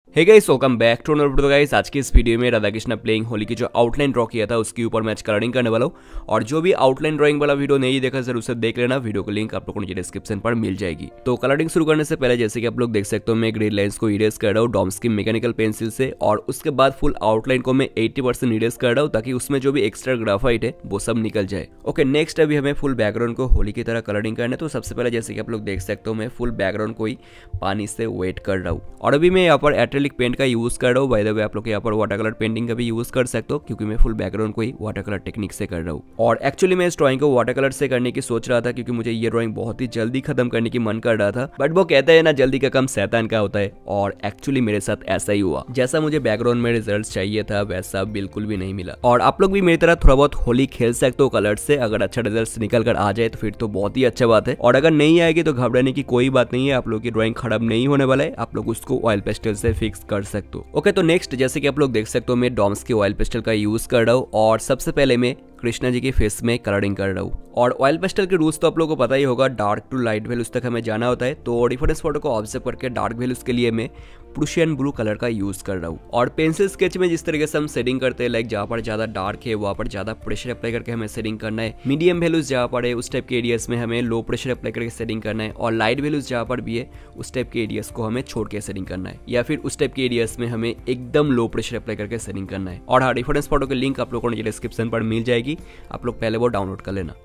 Hey guys, welcome back to another video. Guys, आज की इस वीडियो में राधा कृष्ण प्लेइंग होली की जो आउटलाइन ड्रॉ किया था उसके ऊपर मैं आज कलरिंग करने वाला हूँ। और जो भी आउटलाइन ड्राइंग वाला वीडियो नहीं देखा सर उसे देख लेना, वीडियो की लिंक आप लोगों को नीचे डिस्क्रिप्शन पर मिल जाएगी। तो कलरिंग शुरू करने से पहले जैसे कि आप लोग देख सकते हो मैं ग्रेड लाइंस को इरेज कर रहा हूँ डॉम्स की मैकेनिकल पेंसिल से, और उसके बाद फुल आउटलाइन को मैं 80% इरेज कर रहा हूँ ताकि उसमें जो भी एक्स्ट्रा ग्राफाइट है वो सब निकल जाए। ओके, नेक्स्ट अभी हमें फुल बैकग्राउंड को होली की तरह कलरिंग करना है। तो सबसे पहले जैसे कि आप लोग देख सकते हो मैं फुल बैकग्राउंड को ही पानी से वेट कर रहा हूँ, और अभी मैं यहाँ पर एक्रेलिक पेंट का यूज कर रहा हूँ। बाय द वे आप लोग यहाँ पर वाटर कलर पेंटिंग का भी यूज कर सकते हो क्योंकि मैं फुल बैकग्राउंड को ही वाटर कलर टेक्निक से कर रहा हूँ। और एक्चुअली मैं इस ड्राइंग को वाटर कलर से करने की सोच रहा था क्योंकि मुझे ये ड्राइंग बहुत ही जल्दी खत्म करने की मन कर रहा था, बट वो कहते हैं ना जल्दी का काम शैतान का होता है, और एक्चुअली मेरे साथ ऐसा ही हुआ। जैसा मुझे बैकग्राउंड में रिजल्ट चाहिए था वैसा बिल्कुल भी नहीं मिला। और आप लोग भी मेरी तरह थोड़ा बहुत होली खेल सकते हो कलर से। अगर अच्छा रिजल्ट निकल कर आ जाए तो फिर तो बहुत ही अच्छा बात है, और अगर नहीं आएगी तो घबराने की कोई बात नहीं है। आप लोग की ड्राइंग खराब नहीं होने वाला है, आप लोग उसको ऑयल पेस्टल से फिक्स कर सकते हो। ओके, तो नेक्स्ट जैसे कि आप लोग देख सकते हो मैं डॉम्स के ऑयल पेस्टल का यूज कर रहा हूँ, और सबसे पहले मैं कृष्णा जी के फेस में कलरिंग कर रहा हूँ। और ऑयल पेस्टल के रूल्स तो आप लोगों को पता ही होगा, डार्क टू लाइट वैल्यूज तक हमें जाना होता है। तो रेफरेंस फोटो को ऑब्जर्व करके डार्क वैल्यूज के लिए मैं प्रूशियन ब्लू कलर का यूज कर रहा हूँ। और पेंसिल स्केच में जिस तरीके से हम शेडिंग करते हैं, लाइक जहाँ पर ज्यादा डार्क है वहाँ पर ज्यादा प्रेशर अप्लाई करके हमें शेडिंग करना है, मीडियम वैल्यूज जहाँ पर है उस टाइप के एरियाज में हमें लो प्रेशर अप्लाई करके शेडिंग करना है, और लाइट वैल्यूज जहाँ पर भी है उस टाइप के एरियाज को हमें छोड़ के शेडिंग करना है, या फिर उस टाइप के एरियाज में हमें एकदम लो प्रेशर अप्लाई करके शेडिंग करना है। और हाँ, रेफरेंस फोटो की लिंक आप लोगों को डिस्क्रिप्शन पर मिल जाएगी, आप लोग पहले वो डाउनलोड कर लेना।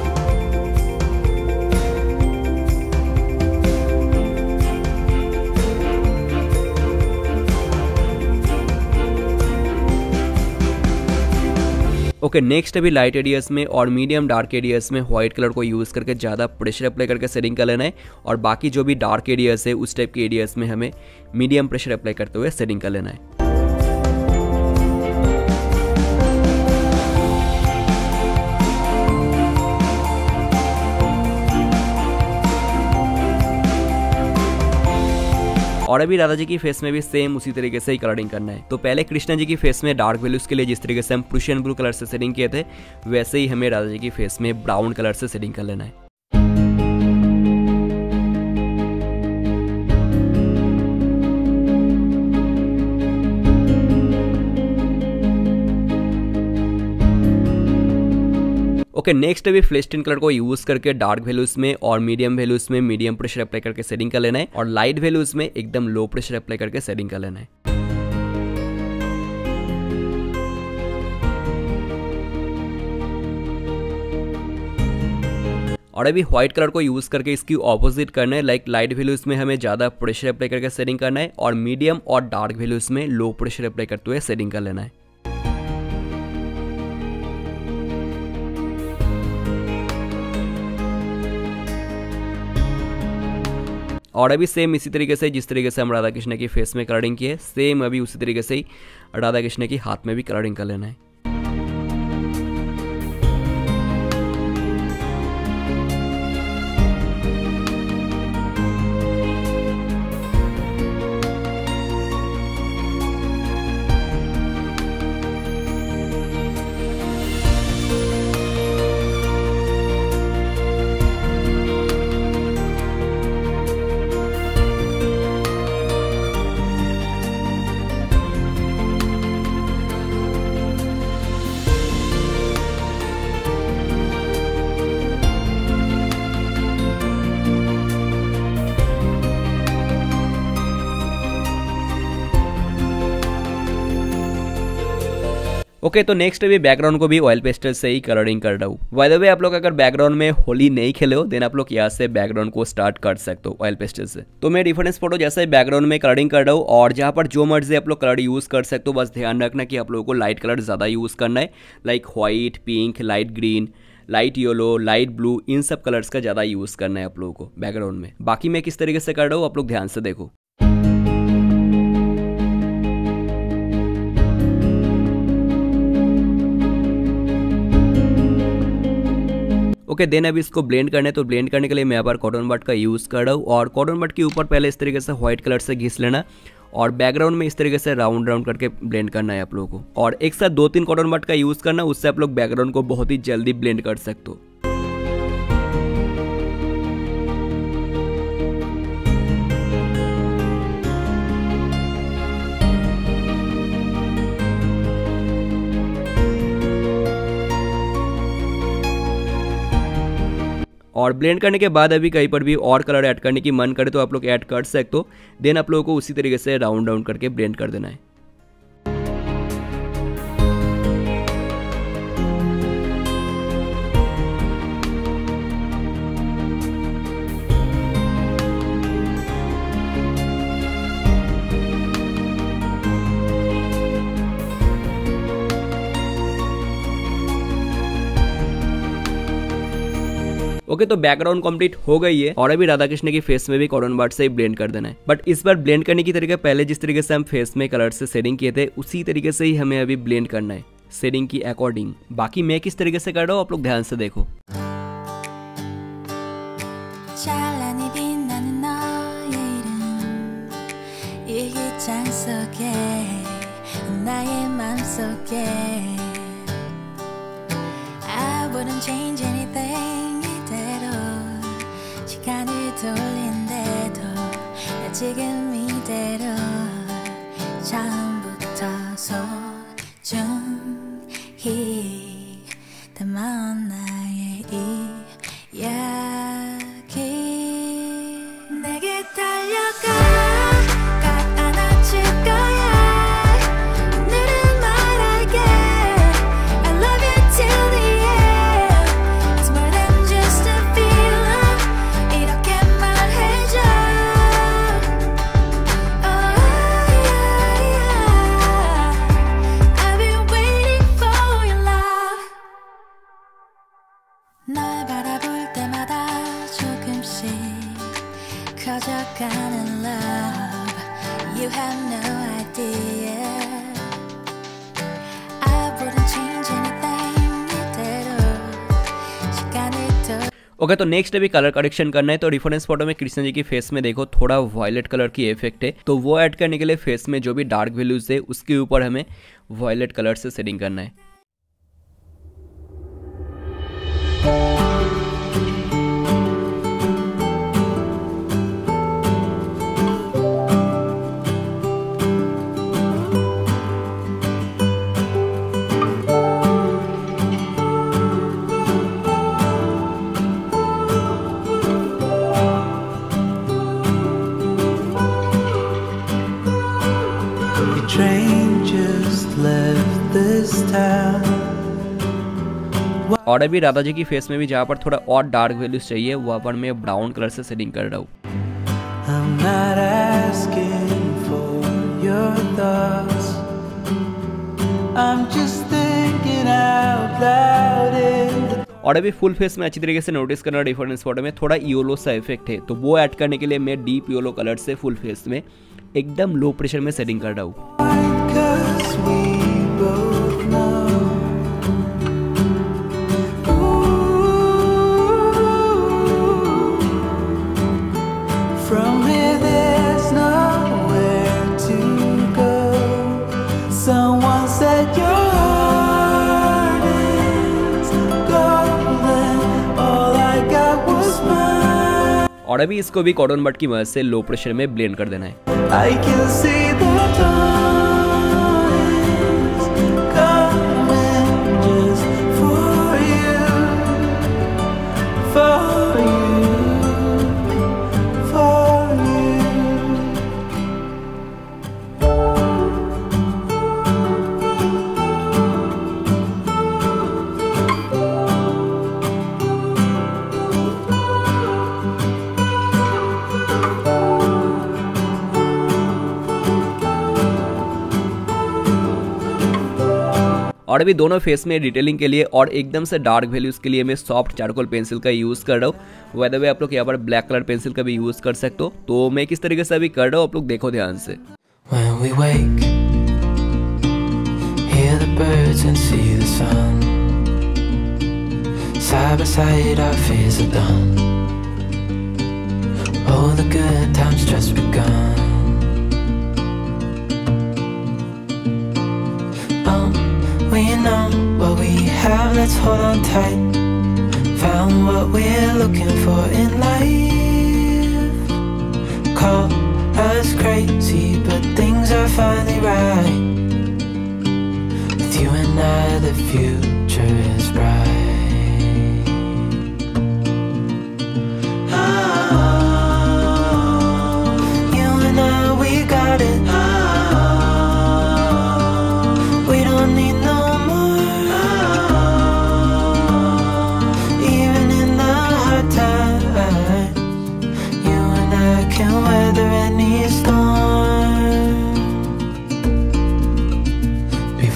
ओके, नेक्स्ट अभी लाइट एरियाज में और मीडियम डार्क एरियाज में व्हाइट कलर को यूज करके ज्यादा प्रेशर अप्लाई करके शेडिंग कर लेना है, और बाकी जो भी डार्क एरियाज है उस टाइप के एरियाज में हमें मीडियम प्रेशर अप्लाई करते हुए शेडिंग कर लेना है। और अभी राधा जी की फेस में भी सेम उसी तरीके से ही कलरिंग करना है। तो पहले कृष्णा जी की फेस में डार्क वैल्यूज के लिए जिस तरीके से हम प्रूशियन ब्लू कलर से शेडिंग किए थे वैसे ही हमें राधा जी की फेस में ब्राउन कलर से शेडिंग कर लेना है। ओके, नेक्स्ट अभी फ्लेस्टिन कलर को यूज करके डार्क वैल्यूज में और मीडियम वैल्यूज में मीडियम प्रेशर अप्लाई करके शेडिंग कर लेना है, और लाइट वैल्यूज में एकदम लो प्रेशर अप्लाई करके शेडिंग कर लेना है। और अभी व्हाइट कलर को यूज करके इसकी ऑपोजिट करना है, लाइक लाइट वैल्यूज में हमें ज्यादा प्रेशर अप्लाई करके शेडिंग करना है, और मीडियम और डार्क वैल्यूज में लो प्रेशर अप्लाई करते हुए शेडिंग कर लेना है। और अभी सेम इसी तरीके से जिस तरीके से हम राधा कृष्ण की फेस में कलरिंग की है, सेम अभी उसी तरीके से ही राधा कृष्ण की हाथ में भी कलरिंग कर लेना है। ओके, तो नेक्स्ट अभी बैकग्राउंड को भी ऑयल पेस्टल से ही कलरिंग कर रहा हूँ। बाय द वे आप लोग अगर बैकग्राउंड में होली नहीं खेले हो देन आप लोग यहाँ से बैकग्राउंड को स्टार्ट कर सकते हो ऑयल पेस्टल से। तो मैं रेफरेंस फोटो जैसे बैकग्राउंड में कलरिंग कर रहा हूँ, और जहाँ पर जो मर्जी आप लोग कलर यूज कर सकते हो, बस ध्यान रखना कि आप लोगों को लाइट कलर ज्यादा यूज करना है, like white, pink, light green, light yellow, light blue, इन सब कलर्स का ज्यादा यूज करना है आप लोगों को बैकग्राउंड में। बाकी मैं किस तरीके से कर रहा हूँ आप लोग ध्यान से देखो। ओके, देन अभी इसको ब्लेंड करना है। तो ब्लेंड करने के लिए मैं यहाँ पर कॉटन बड का यूज कर रहा हूँ, और कॉटन बड के ऊपर पहले इस तरीके से व्हाइट कलर से घिस लेना, और बैकग्राउंड में इस तरीके से राउंड राउंड करके ब्लेंड करना है आप लोगों को। और एक साथ 2-3 कॉटन बड का यूज करना, उससे आप लोग बैकग्राउंड को बहुत ही जल्दी ब्लेंड कर सकते हो। और ब्लेंड करने के बाद अभी कहीं पर भी और कलर ऐड करने की मन करे तो आप लोग ऐड कर सकते हो। देन आप लोगों को उसी तरीके से राउंड राउंड करके ब्लेंड कर देना है। ओके, तो बैकग्राउंड कंप्लीट हो गई है और अभी राधा कृष्ण की फेस में भी कॉटन बड से ही ब्लेंड कर देना है। बट इस बार ब्लेंड करने की तरीका पहले जिस तरीके से हम फेस में कलर से शेडिंग किए थे उसी तरीके से ही हमें अभी ब्लेंड करना है, शेडिंग की अकॉर्डिंग। बाकी मैं किस तरीके से कर रहा हूँ आप लोग ध्यान से देखो। 지금 이대로 처음부터 소중히 담아온 나의 이야기 내게 달려가 꽉 안아줄 거야 오늘은 말할게 I love you till the end It's more than just a feeling 이렇게 말해줘 널 바라볼 때마다 조금씩 커져가는 love You have no idea I wouldn't change anything 이대로 시간을 더 okay, तो नेक्स्ट अभी कलर करेक्शन करना है। तो रिफरेंस फोटो में कृष्ण जी की फेस में देखो थोड़ा वायलेट कलर की इफेक्ट है, तो वो ऐड करने के लिए फेस में जो भी डार्क वैल्यूज है उसके ऊपर हमें वायलेट कलर से शेडिंग करना है। Train just left this town. और अभी राधा जी की फेस में भी जहाँ पर थोड़ा और डार्क वैल्यूज चाहिए वहाँ पर मैं ब्राउन कलर से शेडिंग कर रहा हूँ। I'm not asking for your thoughts. I'm just thinking out loud in the... और अभी फुल फेस में अच्छी तरीके से नोटिस करना डिफरेंस फोटो में थोड़ा येलो सा इफेक्ट है, तो वो ऐड करने के लिए मैं डीप येलो कलर से फुल फेस में एकदम लो प्रेशर में सेटिंग कर रहा हूँ। Cause we both know. From here there's nowhere to go. Someone said your heart is golden. All I got was mine. और अभी इसको भी कॉटन बड की मदद से लो प्रेशर में ब्लेंड कर देना है। I can see the dawn is coming just for you, for you, for you. और अभी दोनों फेस में डिटेलिंग के लिए और एकदम से डार्क वैल्यूज के लिए मैं सॉफ्ट चारकोल पेंसिल का यूज कर रहा हूँ। वैसे आप लोग यहाँ पर ब्लैक कलर पेंसिल का भी यूज कर सकते हो। तो मैं किस तरीके से अभी कर रहा हूँ आप लोग देखो ध्यान से। When we wake, hear the birds and see the sun. Side by side our fears are done. All the good times just begun. We know what we have, let's hold on tight. Found what we're looking for in life. Call us crazy, but things are finally right. With you and I, the future is bright.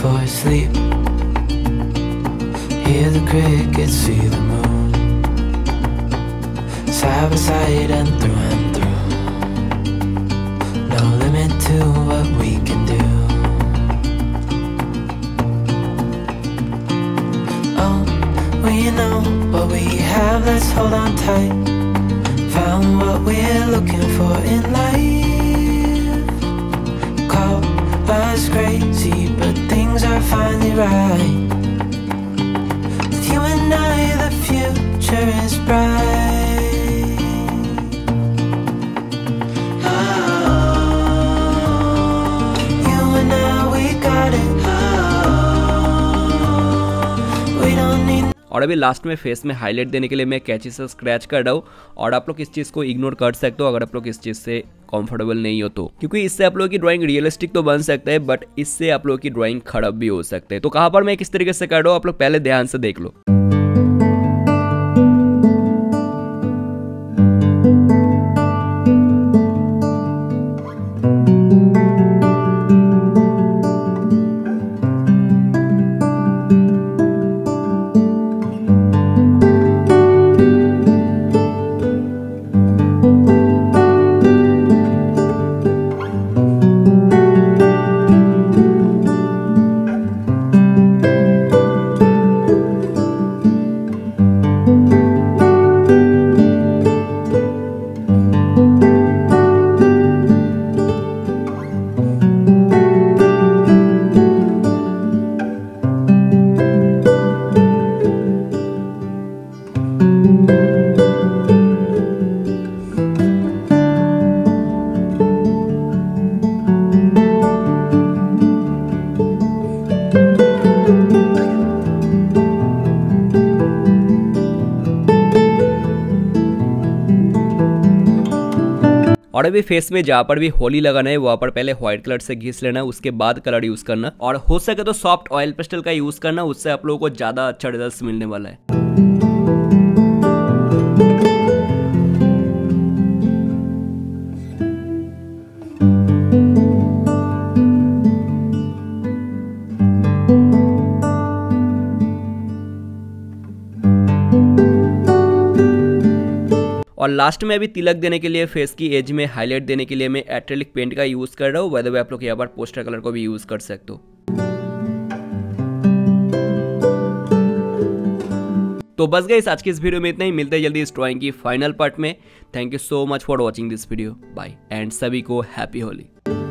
for sleep. Hear the crickets, see the moon, side by side and through. No limit to what we can do. Oh, we know what we have, let's hold on tight. Found what we're looking for in life. Call us crazy, but things are finally right. With you and I, the future is bright. You and I, we got it. We don't need. और अभी last में face में highlight देने के लिए मैं कैंची से स्क्रैच कर रहा हूँ। और आप लोग इस चीज़ को इग्नोर कर सकते हो अगर आप लोग इस चीज़ से कंफर्टेबल नहीं हो तो, क्योंकि इससे आप लोगों की ड्राइंग रियलिस्टिक तो बन सकता है बट इससे आप लोगों की ड्राइंग खराब भी हो सकते हैं। तो कहाँ पर मैं किस तरीके से कर रहा हूँ आप लोग पहले ध्यान से देख लो। और अभी फेस में जहाँ पर भी होली लगाना है वहाँ पर पहले व्हाइट कलर से घिस लेना, उसके बाद कलर यूज करना, और हो सके तो सॉफ्ट ऑयल पेस्टल का यूज करना, उससे आप लोगों को ज्यादा अच्छा रिजल्ट मिलने वाला है। और लास्ट में अभी तिलक देने के लिए फेस की एज में हाईलाइट देने के लिए मैं एक्रेलिक पेंट का यूज कर रहा हूँ। वैसे आप लोग यहाँ पर पोस्टर कलर को भी यूज कर सकते हो। तो बस गाइस आज की इस वीडियो में इतना ही, मिलते हैं जल्दी इस ड्राइंग की फाइनल पार्ट में। Thank you so much for watching this video, bye and सभी को हैप्पी होली।